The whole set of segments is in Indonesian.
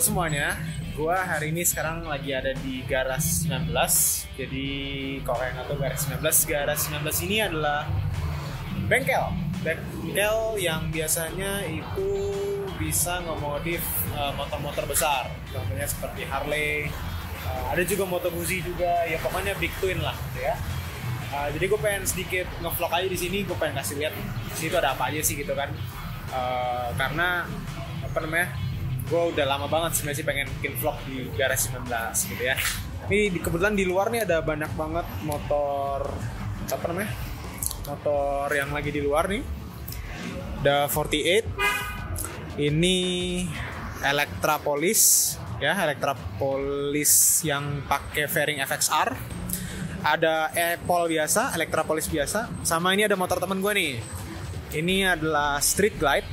semuanya, gua hari ini sekarang lagi ada di Garage 19. Jadi kalau yang nggak tahu Garage 19 ini adalah bengkel yang biasanya itu bisa ngemodif motor-motor besar, contohnya seperti Harley, ada juga Moto Guzzi juga, ya pokoknya big twin lah, gitu ya. Jadi gue pengen sedikit ngevlog aja di sini, gue pengen kasih lihat di situ ada apa aja sih gitu kan, karena apa namanya, gue udah lama banget sebenarnya sih pengen bikin vlog di Garage 19 gitu ya. Ini kebetulan di luar nih ada banyak banget motor, apa namanya, motor yang lagi di luar nih. Ada 48, ini Electrapolis ya, Electrapolis yang pakai fairing FXR. Ada Apple biasa, Electrapolis biasa, sama ini ada motor temen gue nih. Ini adalah Street Glide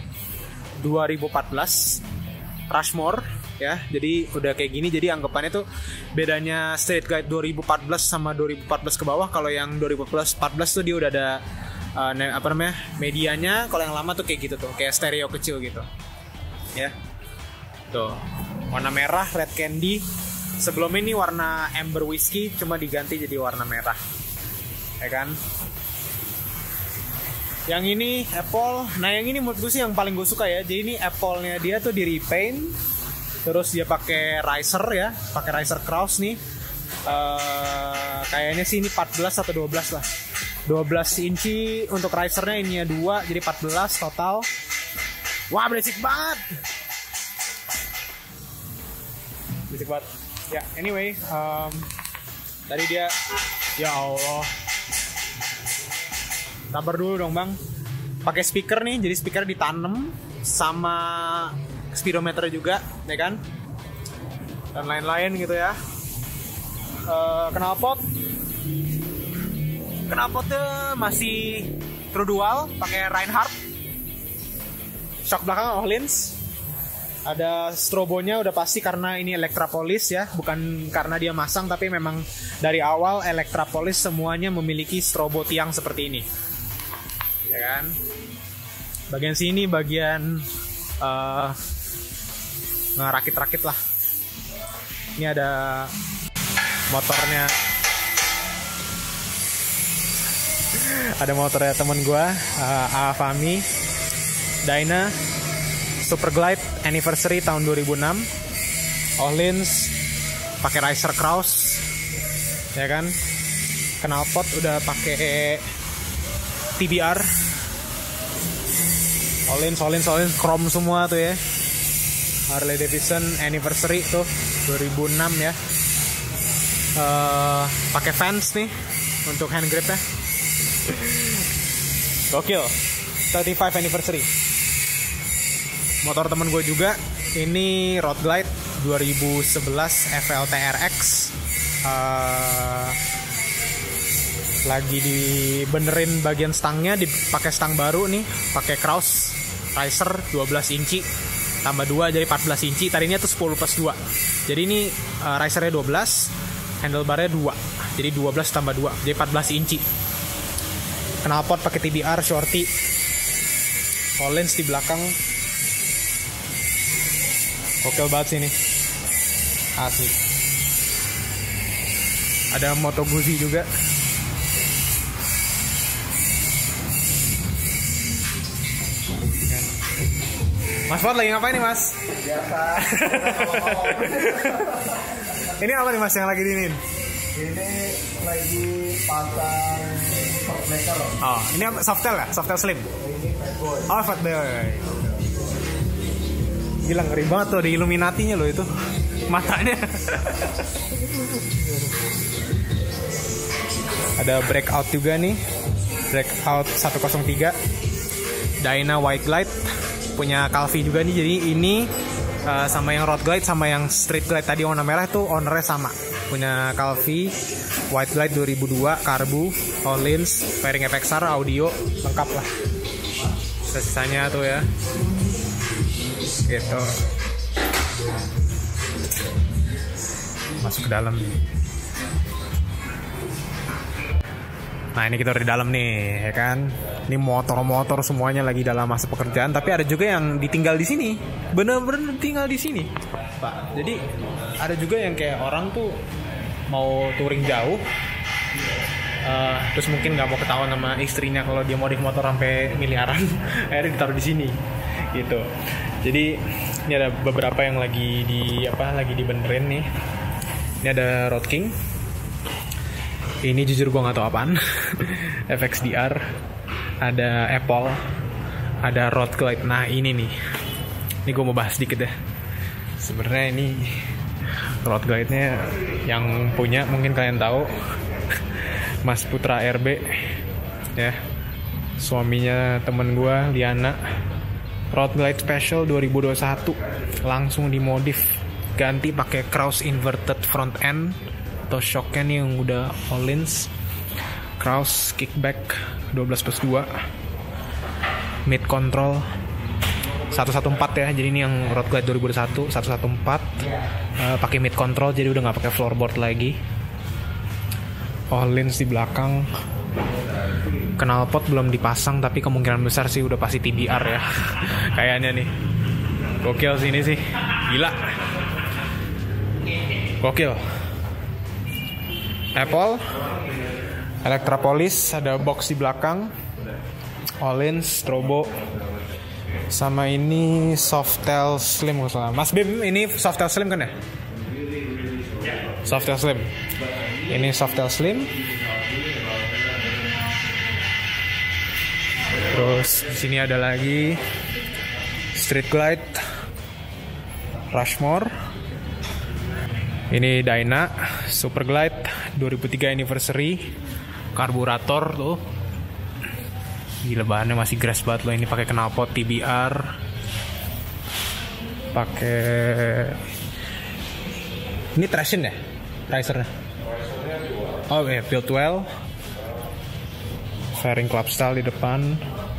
2014 Rushmore ya. Jadi udah kayak gini, jadi anggapannya tuh bedanya Street Glide 2014 sama 2014 ke bawah. Kalau yang 2014 tuh dia udah ada apa namanya, medianya. Kalau yang lama tuh kayak gitu tuh, kayak stereo kecil gitu ya. Tuh warna merah, red candy. Sebelum ini warna amber whiskey, cuma diganti jadi warna merah ya kan. Yang ini Apple. Nah yang ini menurut gue sih yang paling gue suka ya. Jadi ini Apple-nya dia tuh di repaint, terus dia pakai riser ya, pakai riser cross nih. Kayaknya sih ini 14 atau 12 lah. 12 inci untuk risernya, ininya 2, jadi 14 total. Wah berisik banget. Berisik banget. Ya anyway, tadi dia, ya Allah. Sabar dulu dong bang. Pakai speaker nih, jadi speaker ditanam sama speedometer juga, ya kan? Dan lain-lain gitu ya. Knalpotnya masih true dual, pakai Reinhardt. Shock belakang Öhlins. Ada strobonya udah pasti karena ini Electrapolis ya, bukan karena dia masang, tapi memang dari awal Electrapolis semuanya memiliki strobo tiang seperti ini. Ya kan, bagian sini bagian ngerakit-rakit lah. Ini ada motornya, ada motornya temen gue, Avami Dyna Super Glide Anniversary tahun 2006. Öhlins pakai riser cross ya kan. Knalpot udah pakai TBR. Öhlins chrome semua tuh ya. Harley Davidson Anniversary tuh 2006 ya. Pakai fans nih untuk hand gripnya. Gokil. 35 Anniversary. Motor temen gue juga, ini Road Glide 2011 FLTRX. Lagi dibenerin bagian stangnya, dipakai stang baru nih, pakai cross riser 12 inci tambah 2 jadi 14 inci. Tadinya tuh 10 plus 2. Jadi ini risernya 12, handlebarnya 2. Jadi 12 tambah 2 jadi 14 inci. Knalpot pakai TBR shorty. Öhlins di belakang. Oke banget sih ini. Asli. Ada Moto Guzzi juga. Mas Ford lagi ngapain nih mas? Biasa. Ini apa nih mas yang lagi diinin? Ini lagi pasang shockbreaker. Oh, ini apa? Softail ya? Softail slim? Ini Fatboy. Oh, Fatboy. Gila ngeri banget tuh, di Illuminati-nya loh itu matanya. Ada breakout juga nih, breakout 103 Dyna White Glide, punya Calvi juga nih. Jadi ini sama yang Road Glide sama yang Street Glide tadi warna merah tuh ownernya sama, punya Calvi White Glide 2002 karbu, Öhlins, fairing FXR, audio lengkap lah. Sisanya tuh ya gitu. Masuk ke dalam nih. Nah ini kita udah di dalam nih ya kan. Ini motor-motor semuanya lagi dalam masa pekerjaan, tapi ada juga yang ditinggal di sini. Bener-bener tinggal di sini. Pak. Jadi ada juga yang kayak orang tuh mau touring jauh, terus mungkin nggak mau ketahuan sama istrinya kalau dia modif motor sampai miliaran, akhirnya ditaruh di sini, gitu. Jadi ini ada beberapa yang lagi dibenerin nih. Ini ada Road King. Ini jujur gue nggak tahu apaan. FXDR. Ada Apple. Ada Road Glide. Nah ini nih. Ini gue mau bahas dikit deh. Sebenarnya ini Road Glide-nya yang punya mungkin kalian tahu, Mas Putra RB, ya, suaminya temen gue, Liana. Road Glide Special 2021 langsung dimodif, ganti pakai Krause inverted front end atau shocknya nih yang udah Öhlins, Krause kickback 12+2, mid control 114 ya, jadi ini yang Road Glide 2021 114, pakai mid control, jadi udah nggak pakai floorboard lagi. Öhlins di belakang, knalpot belum dipasang tapi kemungkinan besar sih udah pasti TBR ya. Kayaknya nih gokil sini sih, gila, gokil. Apple Electrapolis, ada box di belakang, Öhlins, strobo, sama ini Softail Slim kalau salah. Mas Bim, ini Softail Slim kan ya? Softail Slim. Ini Softail Slim. Terus di sini ada lagi Street Glide Rushmore. Ini Dyna Super Glide 2003 anniversary, karburator tuh. Gila, bahannya masih grass banget loh. Ini pakai knalpot TBR, pakai ini traction ya, risernya. Oh ya, build well, fairing club style di depan,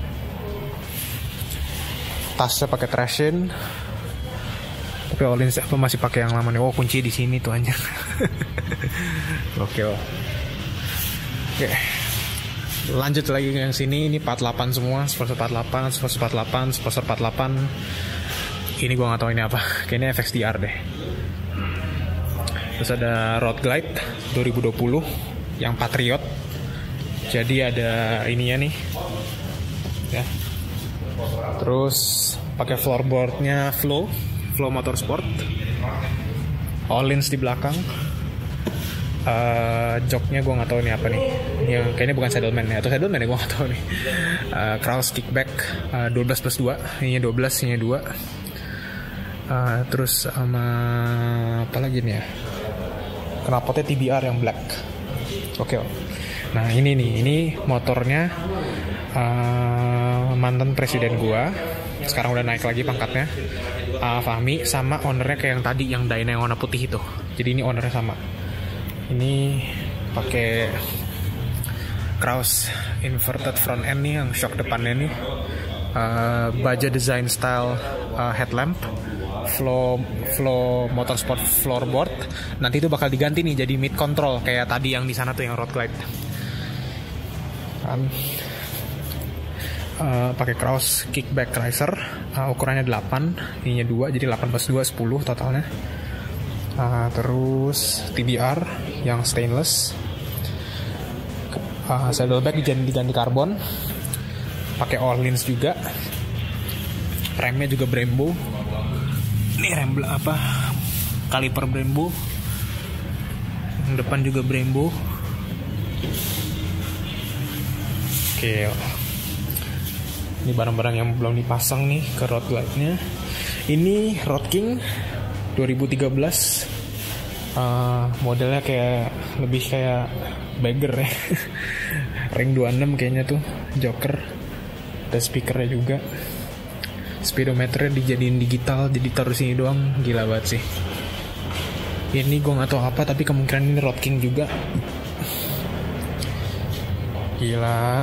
tasnya pakai traction. Tapi Öhlins apa masih pakai yang lama nih. Oh, kunci di sini tuh anjir. Oke. Oke. Lanjut lagi ke yang sini. Ini 48 semua, Sponsor 48, Sponsor 48, Sponsor 48. Ini gua nggak tahu ini apa. Kayaknya FXDR deh. Terus ada Road Glide 2020 yang Patriot. Jadi ada ininya nih. Ya. Terus pakai floorboardnya Flow Motorsport. Öhlins di belakang. Joknya gue nggak tahu ini apa nih. Yang kayaknya bukan saddleman ya, atau saddleman ya, gue nggak tahu nih. Krause kickback 12+2. Ini 12, ini 2. Terus sama apa lagi nih ya? Knalpotnya TBR yang black. Oke. Nah ini nih, ini motornya mantan presiden gue. Sekarang udah naik lagi pangkatnya, Fahmi, sama ownernya kayak yang tadi, yang Dyna yang warna putih itu. Jadi ini ownernya sama. Ini pakai Krause inverted front end nih, yang shock depannya nih, Baja design style headlamp, Flow Motorsport floorboard. Nanti itu bakal diganti nih jadi mid control kayak tadi yang di sana tuh, yang Road Glide. Pakai Krause kickback riser, ukurannya 8, ininya 2, jadi 8+2 10 totalnya. Terus TBR yang stainless, saddleback diganti karbon, pakai Öhlins juga, remnya juga Brembo. Ini rem apa, kaliper Brembo, yang depan juga Brembo. Oke. Ini barang-barang yang belum dipasang nih ke Road Glide-nya. Ini Road King 2013. Modelnya kayak lebih kayak bagger ya. Ring 26 kayaknya tuh, Joker. Ada speakernya juga. Speedometernya dijadiin digital, jadi taruh sini doang. Gila banget sih. Ini gue gak tahu apa, tapi kemungkinan ini Road King juga. Gila.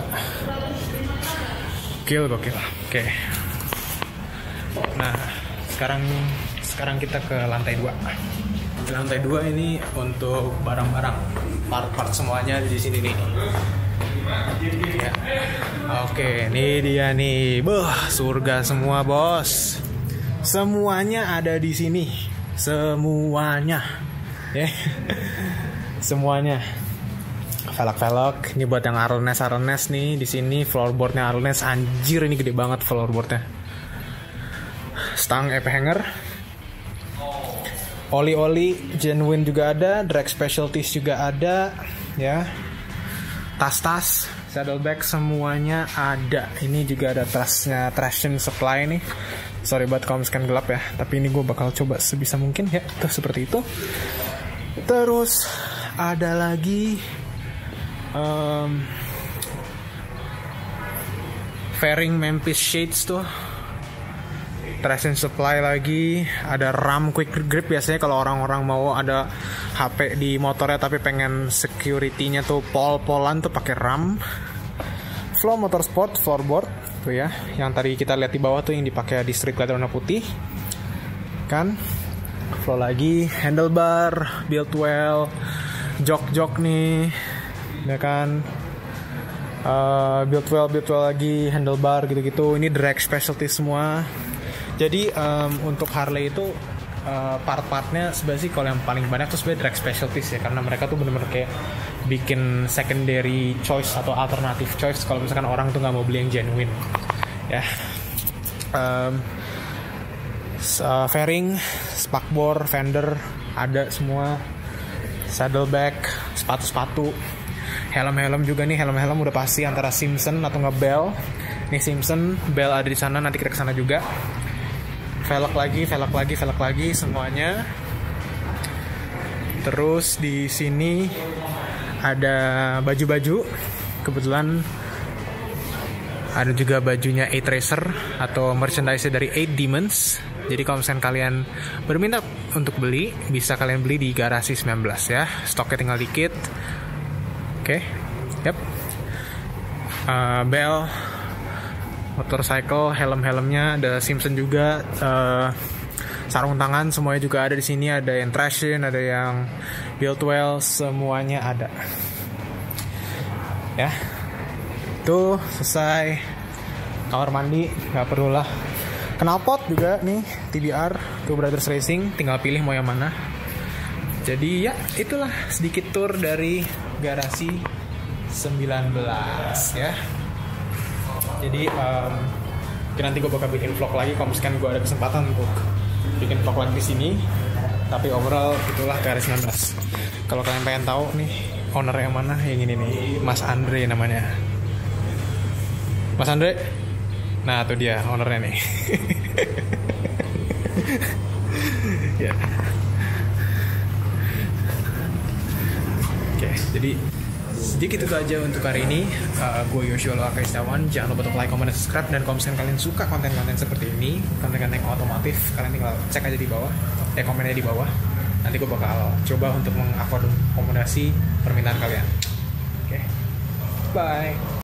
Gokil. Oke. Nah, sekarang kita ke lantai 2. Di lantai 2 ini untuk barang-barang, part-part semuanya di sini nih. Ya. Oke, ini dia nih. Surga semua, Bos. Semuanya ada di sini. semuanya. Ya. Semuanya. Velg. Ini buat yang Arlnes nih, di sini floorboardnya Arlnes, anjir ini gede banget floorboardnya. Stang EP hanger. Oli genuine juga ada, drag specialties juga ada, ya. Tas, saddlebag semuanya ada. Ini juga ada trashnya, traction supply nih. Sorry banget kalau misalkan gelap ya, tapi ini gue bakal coba sebisa mungkin ya. Tuh seperti itu. Terus ada lagi fairing Memphis Shades tuh, traction supply lagi, ada RAM quick grip. Biasanya kalau orang-orang mau ada HP di motornya tapi pengen security-nya tuh pol-polan tuh pakai RAM. Flow Motorsport floorboard tuh ya, yang tadi kita lihat di bawah tuh yang dipakai di street glider warna putih kan. Flow lagi, handlebar, build well, jok nih ya kan. Build well lagi, handlebar gitu-gitu. Ini drag specialty semua. Jadi untuk Harley itu part-partnya sebenarnya sih kalau yang paling banyak tuh sebenarnya drag specialties ya, karena mereka tuh bener-bener kayak bikin secondary choice atau alternative choice kalau misalkan orang tuh nggak mau beli yang genuine ya. Fairing, spakbor, fender ada semua, saddlebag, sepatu, helm juga nih. Helm udah pasti antara Simpson atau nggak Bell. Nih Simpson, Bell ada di sana, nanti kita kesana juga. Velg lagi semuanya. Terus di sini ada baju-baju. Kebetulan ada juga bajunya 8 Racer atau merchandise dari 8 Demons. Jadi kalau misalkan kalian berminat untuk beli, bisa kalian beli di Garasi 19 ya. Stoknya tinggal dikit. Oke. Yep. Bell, motorcycle, helmnya ada Simpson juga, sarung tangan semuanya juga ada di sini. Ada yang Trashin, ada yang build well, semuanya ada. Ya, itu selesai. Kamar mandi nggak perlu lah. Knalpot juga nih, TBR, Two Brothers Racing, tinggal pilih mau yang mana. Jadi ya itulah sedikit tour dari Garasi 19 ya. Jadi nanti gue bakal bikin vlog lagi kalau misalkan gue ada kesempatan untuk bikin vlog lagi di sini. Tapi overall itulah Garasi 19. Kalau kalian pengen tahu nih owner yang mana, yang ini nih, Mas Andre namanya. Mas Andre, nah tuh dia ownernya nih. Ya. Oke, jadi sedikit itu aja untuk hari ini. Gue Yoshua Loaka Istawan. Jangan lupa untuk like, comment, dan subscribe. Dan kalau misalnya kalian suka konten-konten seperti ini, konten-konten otomotif, kalian tinggal cek aja di bawah, komennya di bawah. Nanti gue bakal coba untuk mengakomodasi permintaan kalian. Oke, bye.